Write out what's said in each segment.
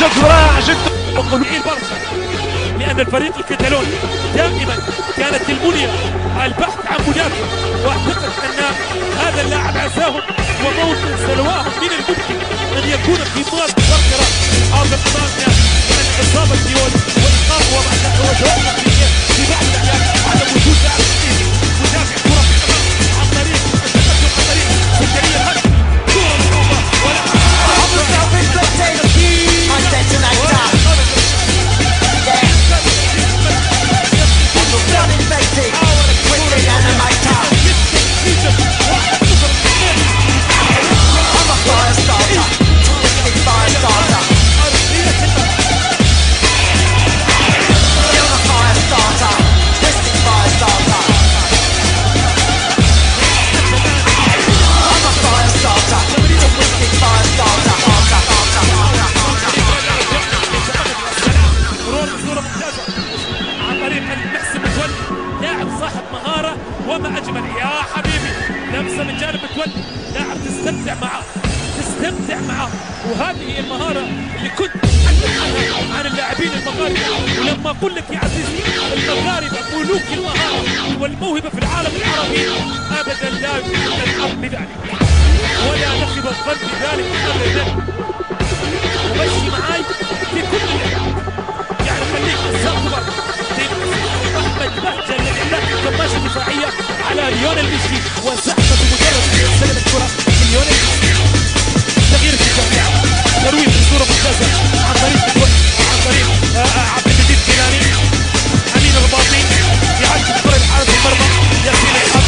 شكرا جدا وقلوب البرشا، لأن الفريق الكتالوني دائما كانت المنية البحث عن مدافع، واعتقد أن هذا اللاعب عساهم وموطن سلواهم من الممكن أن يكون في ماضي مبكرة حاضر أمامنا من إصابة ديول وإيقاف وضع وتوقف في بعض الأحيان عدم وجود لاعب مدافع كرة في الأمام عن طريق التقدم عن طريق سكرية الهدف، كرة مضروبة وما اجمل يا حبيبي، لمسه من جانب متولي، لاعب تستمتع معه، وهذه هي المهاره اللي كنت اتحدث عنها عن اللاعبين المغاربه. ولما اقول لك يا عزيزي المغاربه ملوك المهاره والموهبه في العالم العربي، ابدا لا يمكن الحظ بذلك ولا نخب الظن بذلك ابدا. ومشي معاي في كل اللعب، يعني خليك الزقبر احمد بهجه الذي عنده كماشه دفاعيه على ليونيل ميسي، وزحفه بمجرد ان يستلم الكره من ليونيل ميسي. تغيير التشجيع، ترويج بصوره ممتازه عن طريق عن طريق عبد المجيد الكيلاني، امين الرباطي يعدي الكره لحارس المرمى، يقتل الحظ.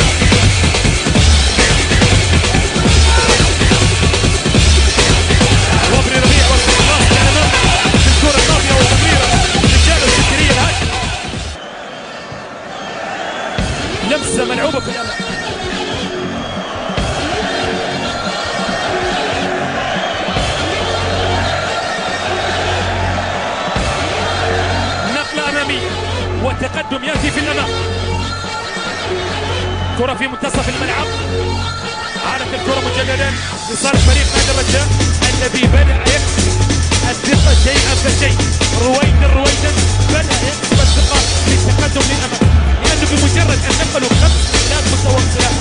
وبري ربيع والخلاص كان امام الكره الطافيه وتمريره رجاله السكريه الهجم، لمسه ملعوبه في الامام. نقله اماميه والتقدم ياتي في الامام، كره في منتصف الملعب، عادت الكره مجددا لصالح فريق نادي الرجاء الذي بدا يكسب الثقه شيئا فشيء، رويدا بدا يكسب الثقه في التقدم للامام، لانه بمجرد ان نقلوا 5 ركلات متواصله